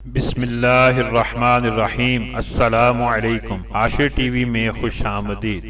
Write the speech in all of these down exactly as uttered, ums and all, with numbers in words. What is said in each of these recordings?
बिस्मिल्लाहिर्रहमानिर्रहीम। अस्सलामु अलैकुम। हाशिर टीवी में खुश आमदीद।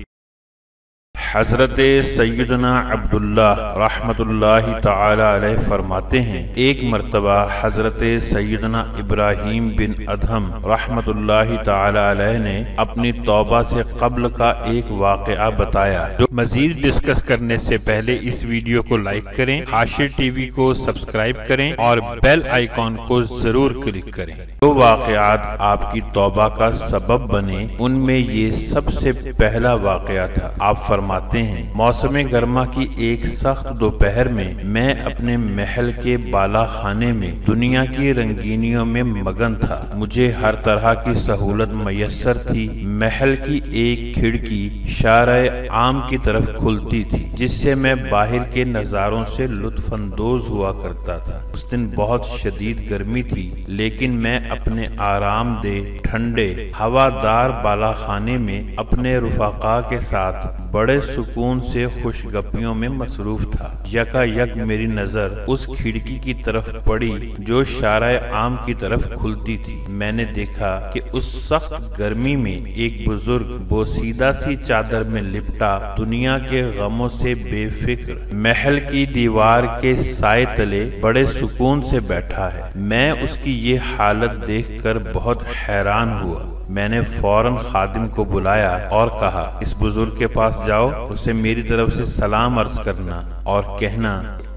हजरत सैयदना अब्दुल्ला रहमतुल्लाहि ताला अलैह फरमाते हैं, एक मर्तबा हजरत सैयदना इब्राहिम बिन अधम रहमतुल्लाहि ताला अलैह ने अपनी तौबा से कब्ल का एक वाक़या बताया। जो मजीद डिस्कस करने से पहले इस वीडियो को लाइक करें, हाशिर टीवी को सब्सक्राइब करें और बेल आइकॉन को जरूर क्लिक करें। जो वाक़यात आपकी तौबा का सबब बने, उनमें ये सबसे पहला वाक़या था। आप फरमाते हैं, मौसम गर्मा की एक सख्त दोपहर में मैं अपने महल के बाला खाने में दुनिया की रंगीनियों में मगन था। मुझे हर तरह की सहूलत मैसर थी। महल की एक खिड़की शाराए आम की तरफ खुलती थी, जिससे मैं बाहर के नज़ारों से लुत्फ अंदोज हुआ करता था। उस दिन बहुत शदीद गर्मी थी, लेकिन मैं अपने आरामदेह ठंडे हवादार बाला खाने में अपने रुफाका के साथ बड़े सुकून से खुशगपियों में मसरूफ था। यकायक मेरी नजर उस खिड़की की तरफ पड़ी जो शाराए आम की तरफ खुलती थी। मैंने देखा कि उस सख्त गर्मी में एक बुजुर्ग बोसीदा सी चादर में लिपटा दुनिया के गमों से बेफिक्र महल की दीवार के साए तले बड़े सुकून से बैठा है। मैं उसकी ये हालत देखकर बहुत हैरान हुआ। मैंने फौरन खादिम को बुलाया और कहा, इस बुजुर्ग के पास जाओ, उसे मेरी तरफ से सलाम अर्ज करना और कहना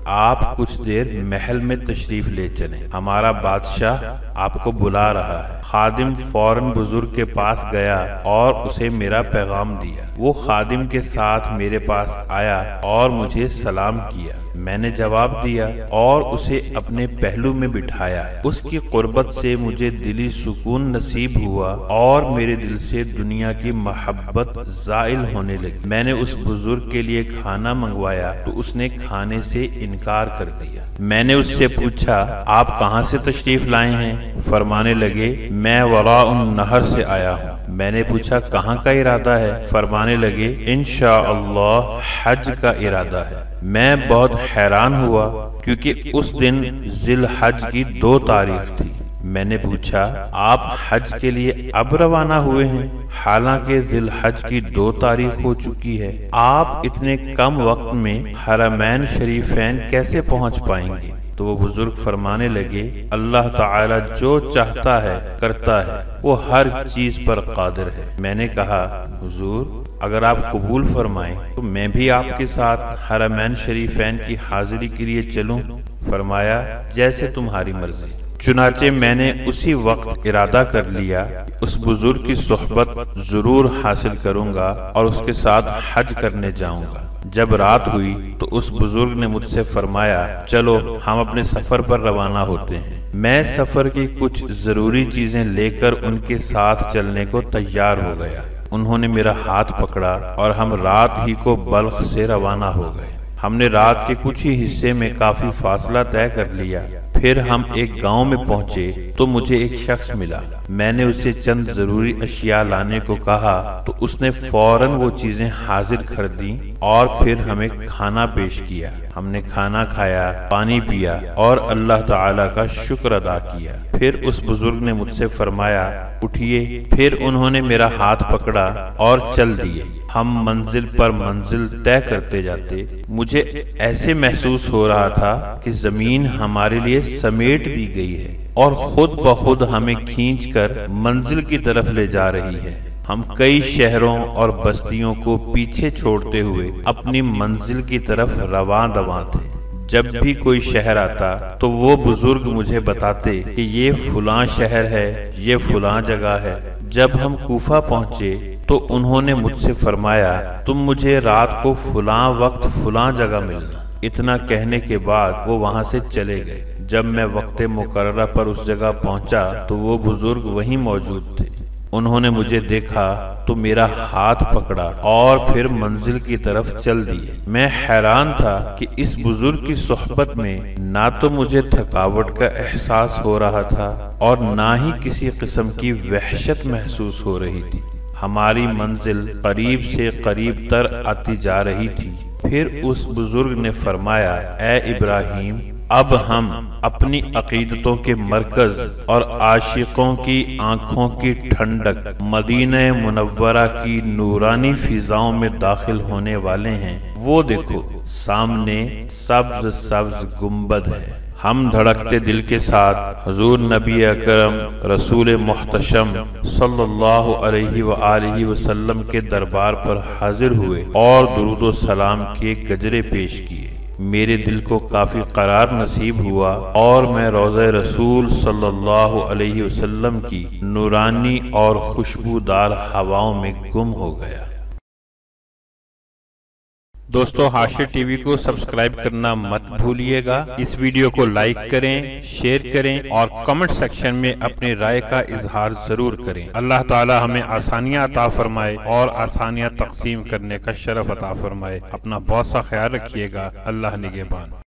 आप कुछ देर महल में तशरीफ ले चलें, हमारा बादशाह आपको बुला रहा है। खादिम फौरन बुजुर्ग के पास गया और उसे मेरा पैगाम दिया। वो खादिम के साथ मेरे पास आया और मुझे सलाम किया। मैंने जवाब दिया और उसे अपने पहलू में बिठाया। उसकी कुर्बत से मुझे दिली सुकून नसीब हुआ और मेरे दिल से दुनिया की मोहब्बत जाइल होने लगी। मैंने उस बुजुर्ग के लिए खाना मंगवाया तो उसने खाने से इनकार कर दिया। मैंने उससे पूछा, आप कहाँ से तशरीफ लाए हैं? फरमाने लगे, मैं वरा उन नहर से आया हूँ। मैंने पूछा, कहाँ का इरादा है? फरमाने लगे, इंशाअल्लाह हज का इरादा है। मैं बहुत हैरान हुआ क्योंकि उस दिन जिल हज की दो तारीख थी। मैंने पूछा, आप हज के लिए अब रवाना हुए हैं? हालांकि जिल हज की दो तारीख हो चुकी है। आप इतने कम वक्त में हरमैन शरीफैन कैसे पहुंच पाएंगे? तो वो बुजुर्ग फरमाने लगे, अल्लाह ताला जो चाहता है करता है, वो हर चीज पर कादिर है। मैंने कहा, हुजूर अगर आप कबूल फरमाएं तो मैं भी आपके साथ हरमैन शरीफैन की हाजिरी के लिए चलूं। फरमाया, जैसे तुम्हारी मर्जी। चुनाचे मैंने उसी वक्त इरादा कर लिया, उस बुजुर्ग की सोहबत जरूर हासिल करूंगा और उसके साथ हज करने जाऊंगा। जब रात हुई तो उस बुजुर्ग ने मुझसे फरमाया, चलो हम अपने सफर पर रवाना होते हैं। मैं सफर की कुछ जरूरी चीजें लेकर उनके साथ चलने को तैयार हो गया। उन्होंने मेरा हाथ पकड़ा और हम रात ही को बल्ख से रवाना हो गए। हमने रात के कुछ ही हिस्से में काफी फासला तय कर लिया। फिर हम एक गांव में पहुंचे तो मुझे एक शख्स मिला। मैंने उसे चंद जरूरी अशिया लाने को कहा तो उसने फौरन वो चीजें हाजिर कर दी और फिर हमें खाना पेश किया। हमने खाना खाया, पानी पिया और अल्लाह ताला का शुक्र अदा किया। फिर उस बुजुर्ग ने मुझसे फरमाया, उठिए। फिर उन्होंने मेरा हाथ पकड़ा और चल दिए। हम मंजिल पर मंजिल तय करते जाते। मुझे ऐसे महसूस हो रहा था कि जमीन हमारे लिए समेट दी गई है और खुद ब खुद हमें खींचकर मंजिल की तरफ ले जा रही है। हम कई शहरों और बस्तियों को पीछे छोड़ते हुए अपनी मंजिल की तरफ रवां दवां थे। जब भी कोई शहर आता तो वो बुजुर्ग मुझे बताते कि ये फुलां शहर है, ये फुलां जगह है। जब हम कूफा पहुंचे तो उन्होंने मुझसे फरमाया, तुम मुझे रात को फुलां वक्त फुलां जगह मिलना। इतना कहने के बाद वो वहां से चले गए। जब मैं वक्त मुकर्ररा पर उस जगह पहुंचा तो वो बुजुर्ग वहीं मौजूद थे। उन्होंने मुझे देखा तो मेरा हाथ पकड़ा और फिर मंजिल की तरफ चल दिए। मैं हैरान था कि इस बुजुर्ग की सोहबत में ना तो मुझे थकावट का एहसास हो रहा था और ना ही किसी किस्म की वहशत महसूस हो रही थी। हमारी मंजिल करीब से करीब तर आती जा रही थी। फिर उस बुजुर्ग ने फरमाया, ए इब्राहिम, अब हम अपनी अकीदतों के मरकज और आशिकों की आंखों की ठंडक मदीना मुनव्वरा की नूरानी फिजाओं में दाखिल होने वाले हैं। वो देखो सामने सब्ज सब्ज गुंबद है। हम धड़कते दिल के साथ हुजूर नबी अकरम रसूल मुहतशम सल्लल्लाहु अलैहि व आलिहि वसल्लम के दरबार पर हाजिर हुए और दुरूद सलाम के गजरे पेश किए। मेरे दिल को काफी करार नसीब हुआ और मैं रोज़े रसूल सल्लल्लाहु अलैहि वसल्लम की नूरानी और खुशबूदार हवाओं में गुम हो गया। दोस्तों, हाशिर टीवी को सब्सक्राइब करना मत भूलिएगा। इस वीडियो को लाइक करें, शेयर करें और कमेंट सेक्शन में अपनी राय का इजहार जरूर करें। अल्लाह ताला हमें आसानियां अता फरमाए और आसानियां तकसीम करने का शरफ अता फरमाए। अपना बहुत सा ख्याल रखिएगा। अल्लाह निगहबान।